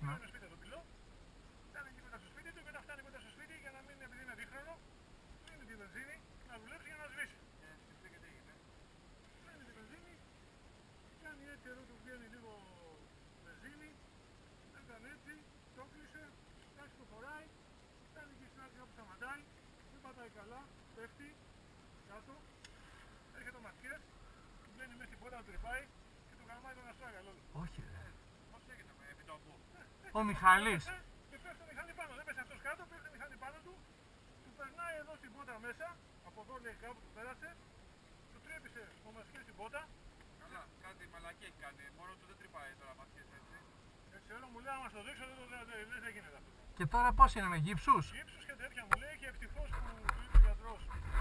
ένα σπίτι του πυλό, φτάνει εκεί κοντά στο σπίτι του, μετά φτάνει κοντά στο σπίτι για να μην, επειδή είναι δίχρονο, κλείνει τη βενζίνη να δουλέψει για να σβήσει. Κλείνει τη βενζίνη, κάνει έτσι εδώ του βγαίνει λίγο βενζίνη, έκανε έτσι, το κλείσε, εντάξει το φοράει, φτάνει και στην άκρη όπου σταματάει, δεν πατάει καλά, πέφτει κάτω, έρχεται ο ματιές, μπαίνει μέσα στην πόρτα, τρυπάει και του γαμάει τον αστράγαλο. Όχι ρε. Πώς έγινε με επιτόπου. Ο Μιχαλής. Και πέφτει το μηχανή πάνω, δεν πέσει αυτός κάτω, πέφτει το μηχανή πάνω του, του περνάει εδώ στην πόρτα μέσα, από εδώ λέει κάπου του πέρασε, του τρέπησε ο ματιές στην πόρτα. Καλά, κάτι μαλακή έχει κάνει, μόνο του δεν τρυπάει τώρα ματιές έτσι. Δεν ξέρω, μου λέει άμα στο δείξω δεν γίνεται αυτό. Και τώρα πώς είναι, με γύψους? Γύψους και τέτοια μου λέει και ευτυχώς που του είπε ο γιατρός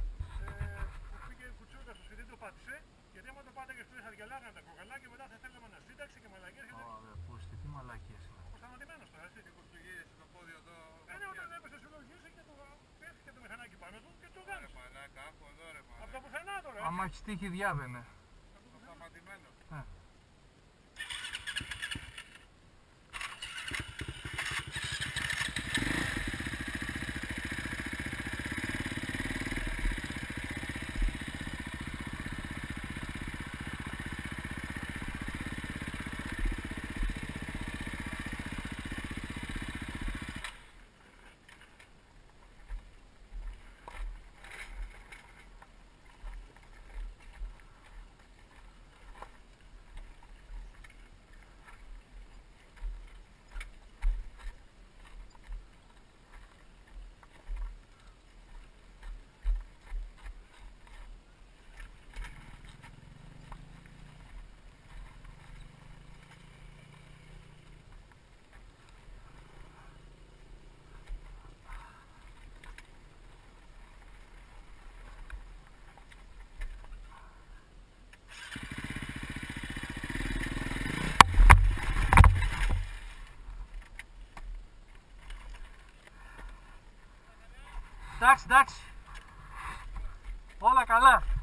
που πήγε κουτσούκα στο σπίτι, το πάτησε. Γιατί άμα το πάταγε στο είχα γελάγανε τα κοκαλά και μετά θα θέλαμε να σύνταξει και μαλακίες και τέτοια. Ωραία, πούστη, τι μαλακίες είναι. Ο σταματημένος τώρα, έτσι. Και κουστογύρισε το πόδι εδώ. Ναι, όταν έπεσε σου λογίζει και το πέφτει το μηχανάκι πάνω του και το γάμισε. Ρε μαλάκα, άκου εδώ ρε μαλάκα. Από τα πουθενά τώρα. Άμα έχεις τύχει διάβαινε. Το σταματημένο. Εντάξει, όλα καλά.